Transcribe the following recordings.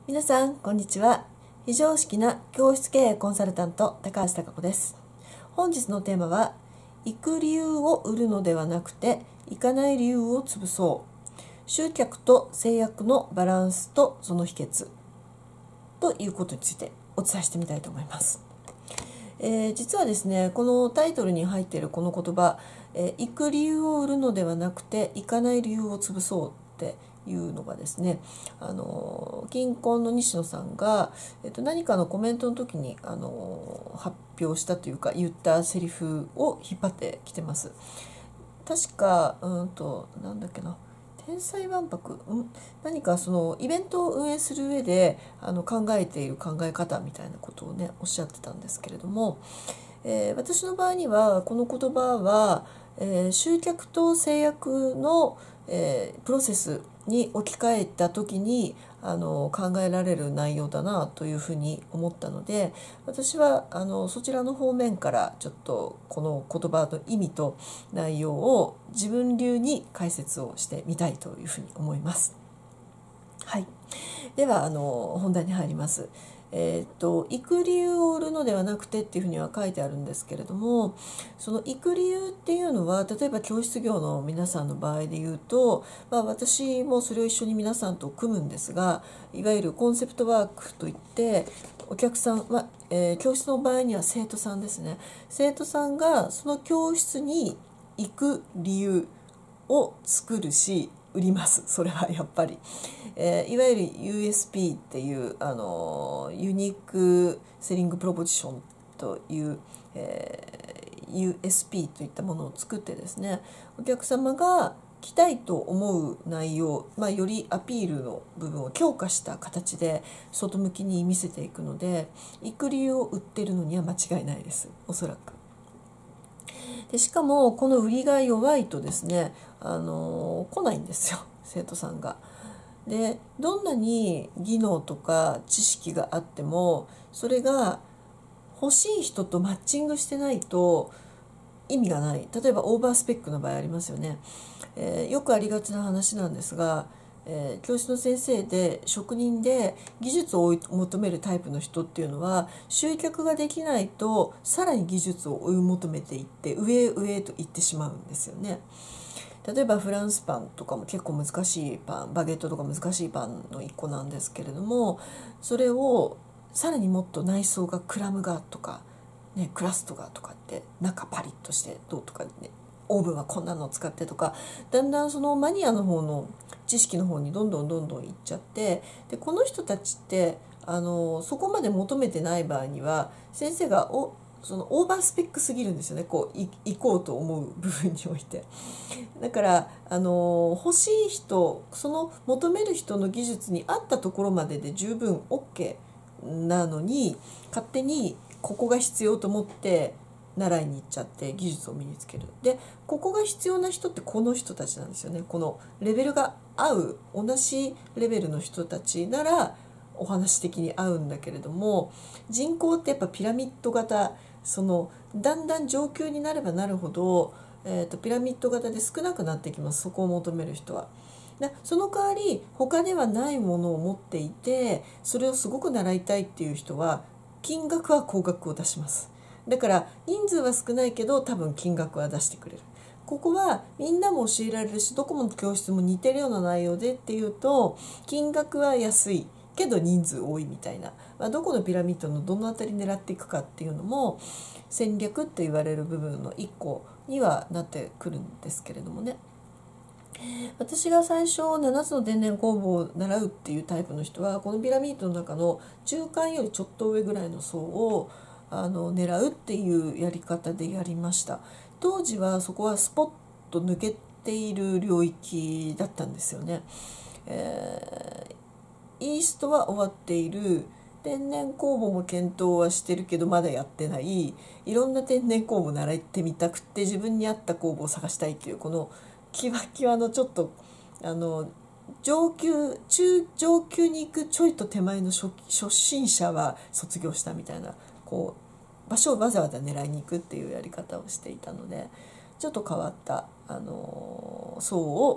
皆さんこんにちは。非常識な教室経営コンサルタント高橋貴子です。本日のテーマは、行く理由を売るのではなくて行かない理由を潰そう、集客と制約のバランスとその秘訣ということについてお伝えしてみたいと思います。実はですね、このタイトルに入っているこの言葉、行く理由を売るのではなくて行かない理由を潰そうっていうのがですね、近婚の西野さんが、何かのコメントの時に発表したというか言ったセリフを引っ張ってきてます。確かなんだっけな、天才万博、何かそのイベントを運営する上で考えている考え方みたいなことをねおっしゃってたんですけれども、私の場合にはこの言葉は、集客と制約の、プロセスに置き換えた時に考えられる内容だなというふうに思ったので、私はそちらの方面からちょっとこの言葉の意味と内容を自分流に解説をしてみたいというふうに思います。はい、では本題に入ります。行く理由を売るのではなくてっていうふうには書いてあるんですけれども、その行く理由っていうのは、例えば教室業の皆さんの場合で言うと、私もそれを一緒に皆さんと組むんですが、いわゆるコンセプトワークといって、お客さんは、教室の場合には生徒さんですね。生徒さんがその教室に行く理由を作るし売ります。それはやっぱり、いわゆる USP っていうユニークセリングプロポジションという、USP といったものを作ってですね、お客様が来たいと思う内容、よりアピールの部分を強化した形で外向きに見せていくので、行く理由を売ってるのには間違いないです、おそらく。でしかもこの売りが弱いとですね、来ないんですよ、生徒さんが。でどんなに技能とか知識があっても、それが欲しい人とマッチングしてないと意味がない。例えばオーバースペックの場合ありますよね。よくありがちな話なんですが、教室の先生で職人で技術を求めるタイプの人っていうのは、集客ができないとさらに技術を追い求めていって上へ上へと行ってしまうんですよね。例えばフランスパンとかも結構難しいパン、バゲットとか難しいパンの一個なんですけれども、それをさらにもっと内装がクラムがとか、ね、クラストがとかって中パリッとしてどうとかね、オーブンはこんなのを使ってとか、だんだんそのマニアの方の知識の方にどんどんいっちゃって、でこの人たちってそこまで求めてない場合には先生がそのオーバースペックすぎるんですよね、こう行こうと思う部分において。だから欲しい人、その求める人の技術に合ったところまでで十分 OK なのに、勝手にここが必要と思って習いに行っちゃって技術を身につける。でここが必要な人ってこの人たちなんですよね。このレベルが合う、同じレベルの人たちならお話的に合うんだけれども、人口ってやっぱピラミッド型、そのだんだん上級になればなるほど、ピラミッド型で少なくなってきます、そこを求める人は。その代わり他ではないものを持っていて、それをすごく習いたいっていう人は金額は高額を出します。だから人数は少ないけど多分金額は出してくれる。ここはみんなも教えられるし、どこもの教室も似てるような内容でっていうと、金額は安いけど人数多いみたいな、どこのピラミッドのどのあたり狙っていくかっていうのも戦略って言われる部分の一個にはなってくるんですけれどもね。私が最初7つの天然工房を習うっていうタイプの人は、このピラミッドの中の中間よりちょっと上ぐらいの層を狙うっていうやり方でやりました。当時はそこはスポッと抜けている領域だったんですよね。イーストは終わっている、天然酵母も検討はしてるけどまだやってない、いろんな天然酵母習ってみたくて自分に合った酵母を探したいっていう、このキワキワのちょっと上級中上級に行くちょいと手前の初心者は卒業したみたいな、こう場所をわざわざ狙いに行くっていうやり方をしていたので、ちょっと変わった層を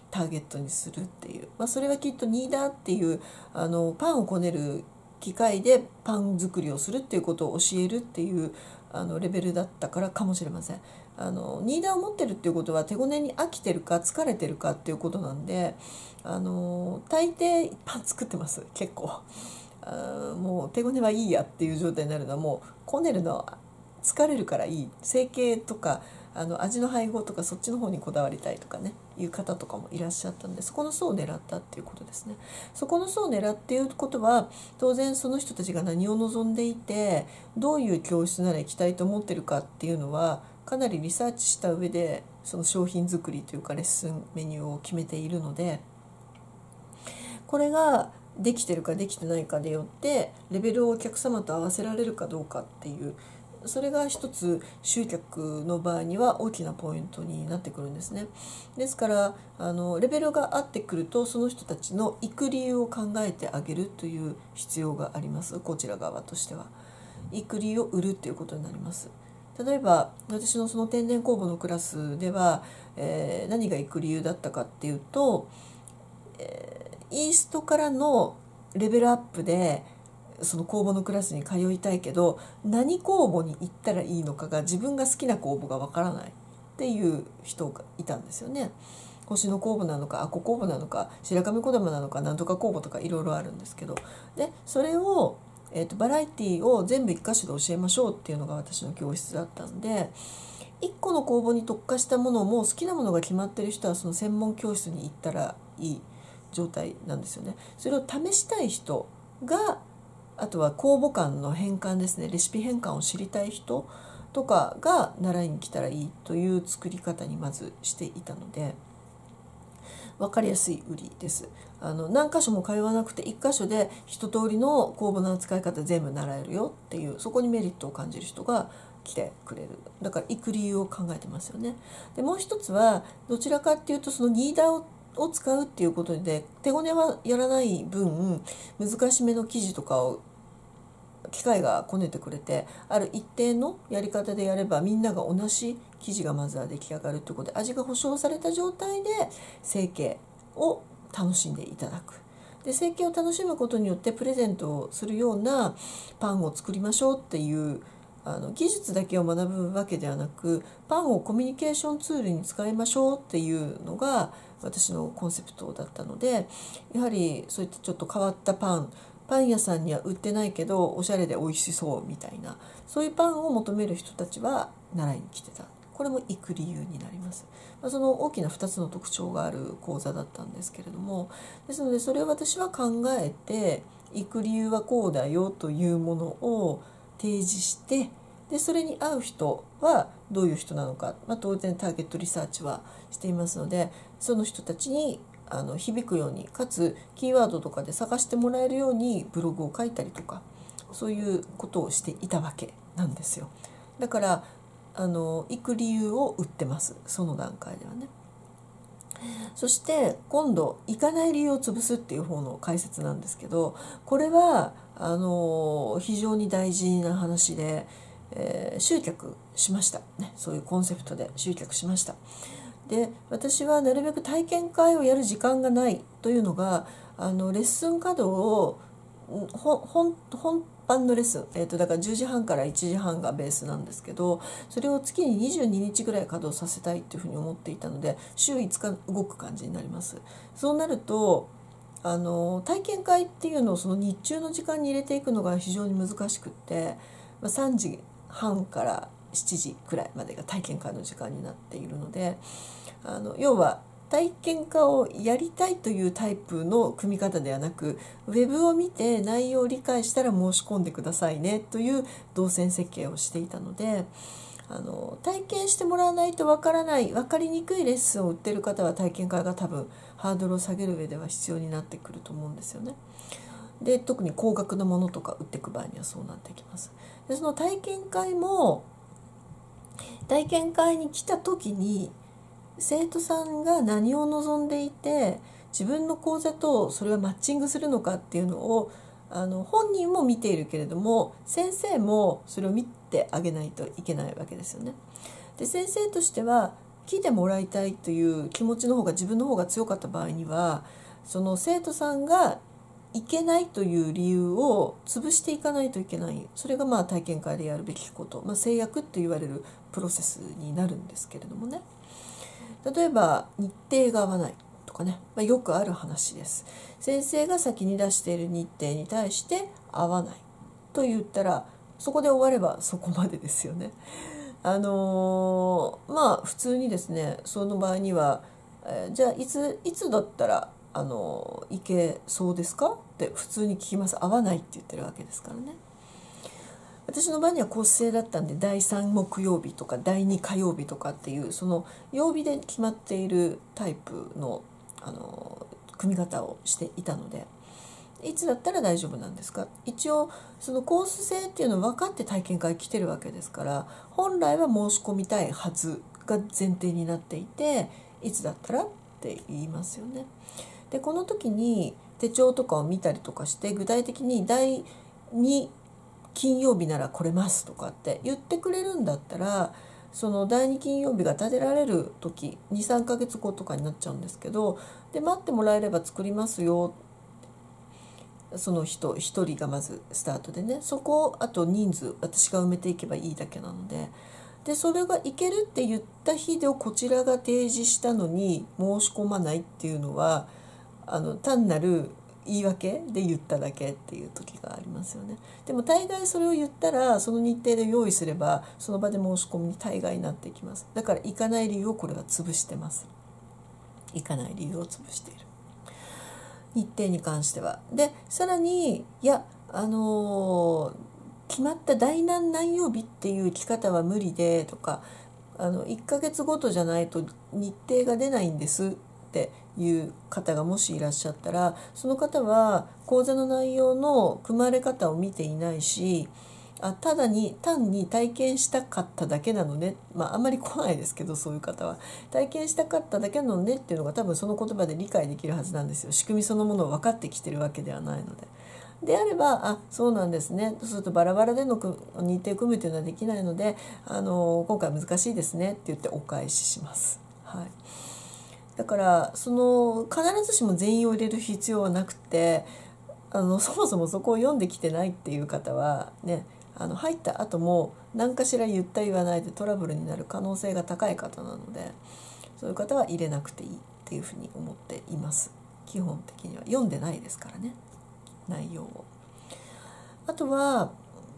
ターゲットにするっていう、それはきっとニーダーっていうパンをこねる機械でパン作りをするっていうことを教えるっていうレベルだったからかもしれません。ニーダーを持ってるっていうことは手ごねに飽きてるか疲れてるかっていうことなんで、大抵パン作ってます結構。もう手ごねはいいやっていう状態になるのは、もうこねるのは疲れるからいい、成形とか味の配合とかそっちの方にこだわりたいとかねいう方とかもいらっしゃったんで、そこの層を狙ったっていうことですね。そこの層を狙っていることは、当然その人たちが何を望んでいて、どういう教室なら行きたいと思ってるかっていうのはかなりリサーチした上で、その商品作りというかレッスンメニューを決めているので、これができてるかできてないかでよってレベルをお客様と合わせられるかどうかっていう、それが一つ集客の場合には大きなポイントになってくるんですね。ですからレベルが合ってくると、その人たちの行く理由を考えてあげるという必要があります。こちら側としては行く理由を売るっていうことになります。例えば私のその天然酵母のクラスでは、何が行く理由だったかっていうと、イーストからのレベルアップでその酵母のクラスに通いたいけど、何酵母に行ったらいいのかが、自分が好きな酵母がわからないっていう人がいたんですよね。星の酵母なのかアコ酵母なのか白神小玉なのかなんとか酵母とかいろいろあるんですけど、でそれを、バラエティを全部一箇所で教えましょうっていうのが私の教室だったんで、1個の酵母に特化したものも好きなものが決まってる人はその専門教室に行ったらいい状態なんですよね。それを試したい人が、あとは酵母間の変換ですね、レシピ変換を知りたい人とかが習いに来たらいいという作り方にまずしていたので、分かりやすい売りです。何箇所も通わなくて1箇所で一通りの酵母の扱い方全部習えるよっていう、そこにメリットを感じる人が来てくれる。だから行く理由を考えてますよね。でもう一つはどちらかっていうと、そのニーダーを使うっていうことで手ごねはやらない分、難しめの生地とかを機械がこねてくれて、ある一定のやり方でやればみんなが同じ生地がまずは出来上がるということで、味が保証された状態で成形を楽しんでいただく。で成形を楽しむことによってプレゼントをするようなパンを作りましょうっていう技術だけを学ぶわけではなく、パンをコミュニケーションツールに使いましょうっていうのが私のコンセプトだったので、やはりそういったちょっと変わったパン屋さんには売ってないけどおしゃれで美味しそうみたいな、そういうパンを求める人たちは習いに来てた。これも行く理由になります。その大きな2つの特徴がある講座だったんですけれども、ですのでそれを私は考えて、行く理由はこうだよというものを提示して、でそれに合う人はどういう人なのか、当然ターゲットリサーチはしていますので、その人たちに響くように、かつキーワードとかで探してもらえるようにブログを書いたりとか、そういうことをしていたわけなんですよ。だから行く理由を売ってます、その段階ではね。そして今度行かない理由を潰すっていう方の解説なんですけど、これは非常に大事な話で、集客しましたね。そういうコンセプトで集客しました。で私はなるべく体験会をやる時間がないというのが、レッスン稼働を本番のレッスン、だから10時半から1時半がベースなんですけど、それを月に22日ぐらい稼働させたいっていうふうに思っていたので、週5日動く感じになります。そうなると体験会っていうのをその日中の時間に入れていくのが非常に難しくって、3時半から7時くらいまでが体験会の時間になっているので、要は体験会をやりたいというタイプの組み方ではなく、ウェブを見て内容を理解したら申し込んでくださいねという動線設計をしていたので、体験してもらわないとわからない、分かりにくいレッスンを売ってる方は体験会が多分ハードルを下げる上では必要になってくると思うんですよね。で特に高額なものとか売っていく場合にはそうなってきます。でその体験会も、体験会に来た時に生徒さんが何を望んでいて、自分の講座とそれはマッチングするのかっていうのを本人も見ているけれども、先生もそれを見てあげないといけないわけですよね。で先生としては来てもらいたいという気持ちの方が自分の方が強かった場合には、その生徒さんがいけないという理由を潰していかないといけない。それが体験会でやるべきこと、制約って言われるプロセスになるんですけれどもね。例えば日程が合わないとかね、よくある話です。先生が先に出している日程に対して合わないと言ったら、そこで終わればそこまでですよね。普通にですね、その場合には、じゃあいつだったら行けそうですかって普通に聞きます。合わないって言ってるわけですからね。私の場合には骨折だったんで、第3木曜日とか第2火曜日とかっていうその曜日で決まっているタイプの、組み方をしていたので、いつだったら大丈夫なんですか。一応そのコース制っていうのを分かって体験会来てるわけですから、本来は申し込みたいはずが前提になっていて、いつだったらって言いますよね。でこの時に手帳とかを見たりとかして、具体的に第2金曜日なら来れますとかって言ってくれるんだったら、その第2金曜日が立てられる時 2,3 ヶ月後とかになっちゃうんですけど、で待ってもらえれば作りますよ。その人一人がまずスタートでね、そこをあと人数私が埋めていけばいいだけなので、それがいけるって言った日でこちらが提示したのに申し込まないっていうのは、単なる言い訳で言っただけっていう時がありますよね。でも大概それを言ったら、その日程で用意すればその場で申し込みに大概になっていきます。だから行かない理由をこれは潰してます。行かない理由を潰している、日程に関しては。でさらに決まった第何曜日っていう生き方は無理でとか、1ヶ月ごとじゃないと日程が出ないんですっていう方がもしいらっしゃったら、その方は講座の内容の組まれ方を見ていないし、単に体験したかっただけなのね、あんまり来ないですけど、そういう方は体験したかっただけなのねっていうのが多分その言葉で理解できるはずなんですよ。仕組みそのものを分かってきてるわけではないので。であれば、そうなんですね、そうするとバラバラでの日程組むというのはできないので、今回難しいですねって言ってお返しします。はい、だから必ずしも全員を入れる必要はなくて、そもそもそこを読んできてないっていう方はね、入った後も何かしら言った言わないでトラブルになる可能性が高い方なので、そういう方は入れなくていいっていうふうに思っています。基本的には読んでないですからね、内容を。あとは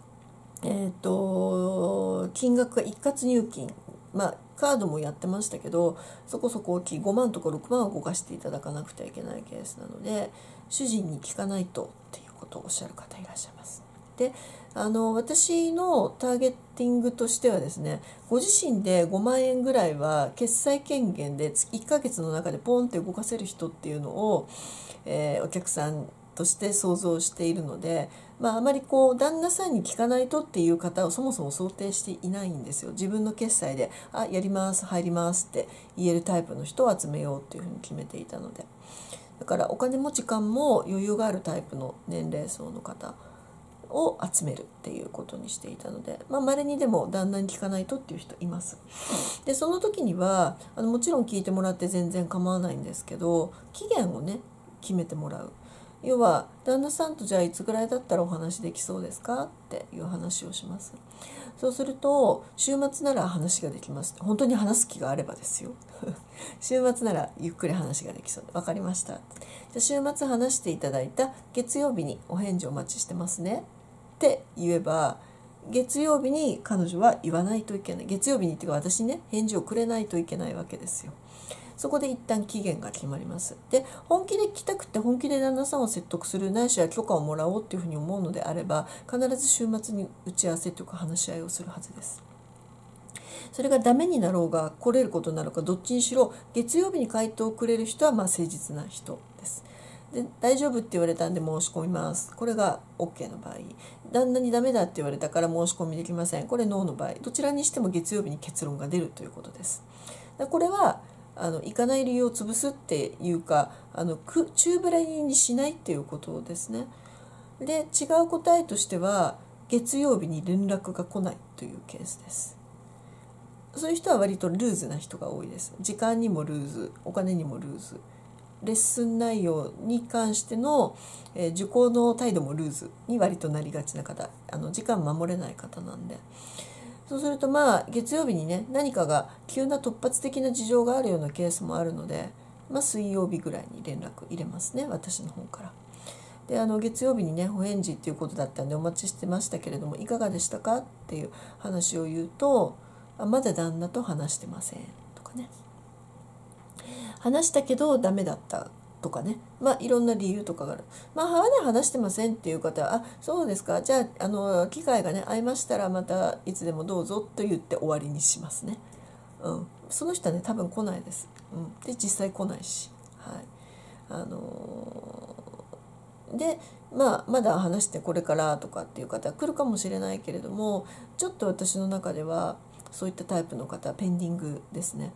金額が一括入金、カードもやってましたけど、そこそこ大きい5万とか6万を動かしていただかなくてはいけないケースなので、主人に聞かないとっていうことをおっしゃる方いらっしゃいます。で私のターゲッティングとしてはですね、ご自身で5万円ぐらいは決済権限で1ヶ月の中でポンって動かせる人っていうのを、お客さんとして想像しているので、あまり旦那さんに聞かないとっていう方をそもそも想定していないんですよ。自分の決済でやります入りますって言えるタイプの人を集めようっていうふうに決めていたので、だからお金も時間も余裕があるタイプの年齢層の方を集めるっていうことにしていたので、稀にでも旦那に聞かないとっていう人います。でその時にはもちろん聞いてもらって全然構わないんですけど、期限をね決めてもらう。要は旦那さんとじゃあいつぐらいだったらお話できそうですかっていう話をします。そうすると週末なら話ができます。本当に話す気があればですよ週末ならゆっくり話ができそうで、分かりました。じゃあ週末話していただいた月曜日にお返事お待ちしてますねって言えば、月曜日に彼女は言わないといけない。月曜日にっていうか私ね、返事をくれないといけないわけですよ。そこで一旦期限が決まります。で本気で来たくて本気で旦那さんを説得する、ないしは許可をもらおうっていうふうに思うのであれば、必ず週末に打ち合わせというか話し合いをするはずです。それがダメになろうが来れることになるかどっちにしろ、月曜日に回答をくれる人は誠実な人です。で大丈夫って言われたんで申し込みます、これが OK の場合、旦那にダメだって言われたから申し込みできません、これノーの場合、どちらにしても月曜日に結論が出るということです。これは行かない理由を潰すっていうか、宙ぶらりにしないっていうことですね。で違う答えとしては、月曜日に連絡が来ないというケースです。 そういう人は割とルーズな人が多いです。時間にもルーズ、お金にもルーズ、レッスン内容に関しての、受講の態度もルーズに割となりがちな方、時間守れない方なんで、そうすると月曜日にね、何かが急な突発的な事情があるようなケースもあるので、水曜日ぐらいに連絡入れますね、私の方から。で月曜日にねお返事っていうことだったんでお待ちしてましたけれどもいかがでしたかっていう話を言うと、まだ旦那と話してませんとかね、話したけどダメだったとかね、いろんな理由とかがある。まだ話してませんっていう方は、そうですか、じゃあ機会がね合いましたらまたいつでもどうぞと言って終わりにしますね。その人はね多分来ないです。で実際来ないし、でまだ話してこれからとかっていう方は来るかもしれないけれども、ちょっと私の中ではそういったタイプの方はペンディングですね。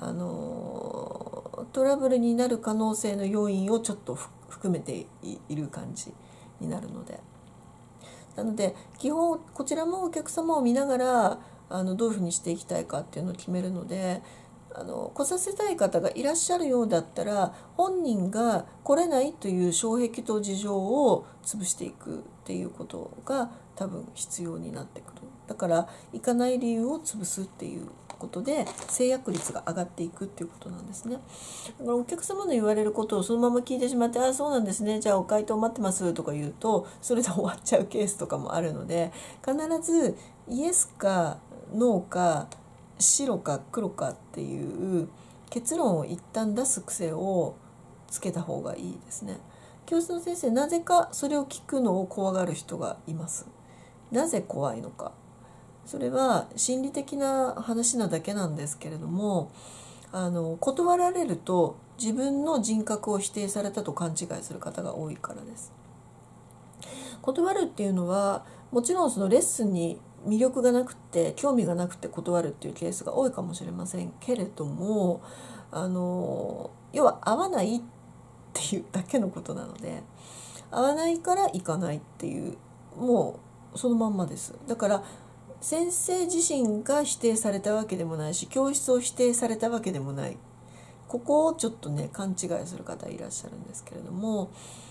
トラブルになる可能性の要因をちょっと含めている感じになるので、なので基本こちらもお客様を見ながらどういうふうにしていきたいかっていうのを決めるので、来させたい方がいらっしゃるようだったら本人が来れないという障壁と事情を潰していくっていうことが多分必要になってくる。だから行かない理由を潰すっていうことで制約率が上がっていくっていうことなんですね。だからお客様の言われることをそのまま聞いてしまって、そうなんですね、じゃあお回答待ってますとか言うとそれで終わっちゃうケースとかもあるので、必ずイエスかノーか白か黒かっていう結論を一旦出す癖をつけた方がいいですね。教室の先生、なぜかそれを聞くのを怖がる人がいます。なぜ怖いのか、それは心理的な話なだけなんですけれども、断られると自分の人格を否定されたと勘違いする方が多いからです。断るっていうのはもちろんそのレッスンに魅力がなくて興味がなくて断るっていうケースが多いかもしれませんけれども、要は合わないっていうだけのことなので、合わないから行かないっていう、もうそのまんまです。だから先生自身が否定されたわけでもないし、教室を否定されたわけでもない。ここをちょっとね勘違いする方いらっしゃるんですけれども、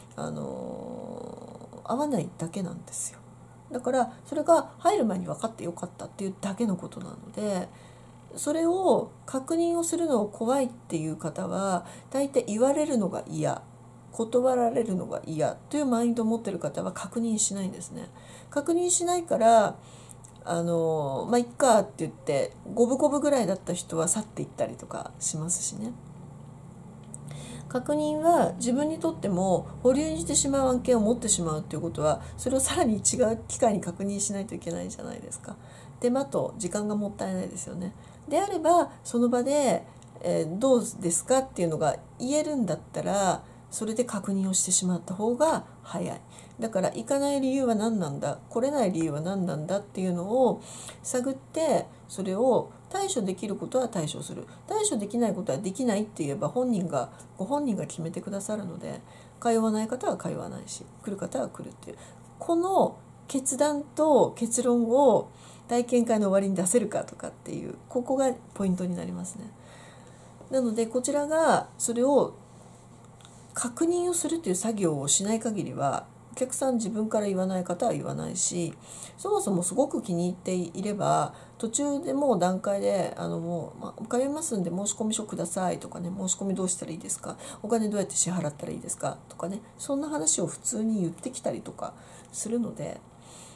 合わないだけなんですよ。だからそれが入る前に分かってよかったっていうだけのことなので、それを確認をするのを怖いっていう方は大体言われるのが嫌、断られるのが嫌というマインドを持ってる方は確認しないんですね。確認しないからいっかって言って五分五分ぐらいだった人は去っていったりとかしますしね。確認は自分にとっても保留にしてしまう案件を持ってしまうっていうことは、それをさらに違う機会に確認しないといけないじゃないですか。手間と時間がもったいないですよね。であればその場で、どうですかっていうのが言えるんだったらそれで確認をしてしまった方が早い。だから行かない理由は何なんだ、来れない理由は何なんだっていうのを探って、それを対処できることは対処する、対処できないことはできないって言えばご本人が決めてくださるので、通わない方は通わないし来る方は来るっていう、この決断と結論を体験会の終わりに出せるかとかっていう、ここがポイントになりますね。なのでこちらがそれを確認をするという作業をしない限りはお客さん自分から言わない方は言わないし、そもそもすごく気に入っていれば途中でもう段階でもう通いますんで申し込み書くださいとかね、申し込みどうしたらいいですか、お金どうやって支払ったらいいですかとかね、そんな話を普通に言ってきたりとかするので、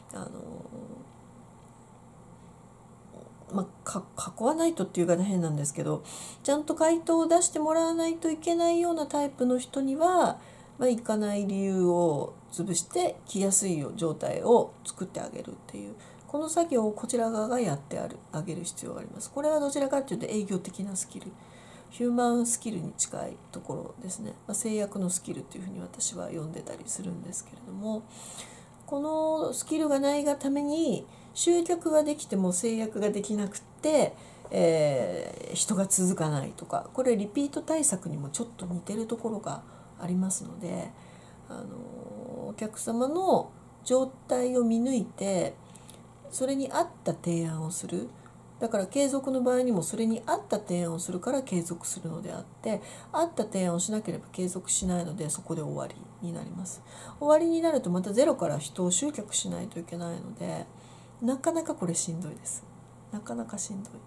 囲わないとっていうか変なんですけど、ちゃんと回答を出してもらわないといけないようなタイプの人には、行かない理由を潰して来やすい状態を作ってあげるっていう、この作業をこちら側がやってあげる必要があります。これはどちらかというと営業的なスキル、ヒューマンスキルに近いところですね。制約のスキルというふうに私は呼んでたりするんですけれども、このスキルがないがために集客ができても制約ができなくて、人が続かないとか、これリピート対策にもちょっと似てるところがありますので、お客様の状態を見抜いてそれに合った提案をする。 だから継続の場合にもそれに合った提案をするから継続するのであって、合った提案をしなければ継続しないので、そこで終わりになります。終わりになるとまたゼロから人を集客しないといけないので、なかなかこれしんどいです。なかなかしんどい。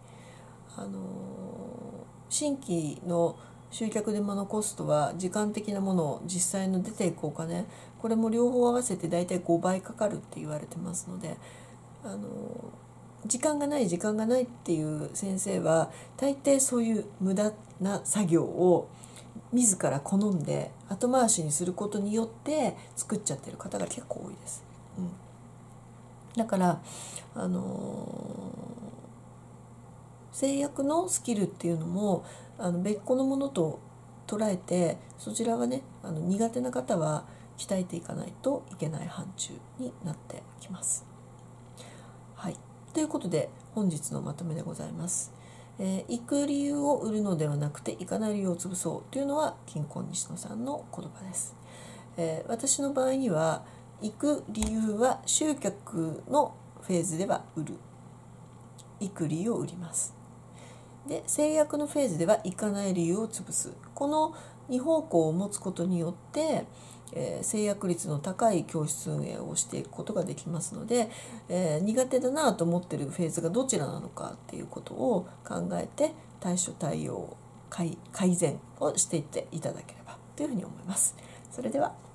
新規の集客でのコストは時間的なもの、実際の出ていくお金、これも両方合わせてだいたい5倍かかるって言われてますので、時間がないっていう先生は大抵そういう無駄な作業を自ら好んで後回しにすることによって作っちゃってる方が結構多いです。だから制約のスキルっていうのも別個のものと捉えて、そちらはね苦手な方は鍛えていかないといけない範疇になってきます。はい、ということで本日のまとめでございます。行く理由を売るのではなくて行かない理由を潰そうというのは金婚西野さんの言葉です。私の場合には行く理由は集客のフェーズでは売る、行く理由を売ります。で、制約のフェーズでは行かない理由を潰す、この2方向を持つことによって制約率の高い教室運営をしていくことができますので、苦手だなと思っているフェーズがどちらなのかっていうことを考えて対処対応改善をしていっていただければというふうに思います。それでは。